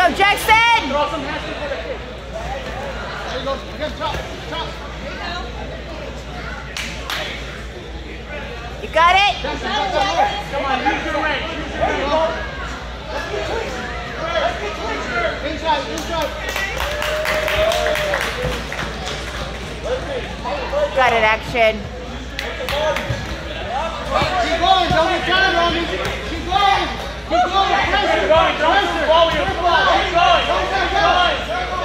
go, Jackson! Throw some hands before the kick. There you go. Again, chop. You got it? Jackson, got that low. Come on, use your range. Inside. Got it, action. Keep going, don't get tired on me. Keep going. Pressure. Keep going. Don't lose volume. Keep going.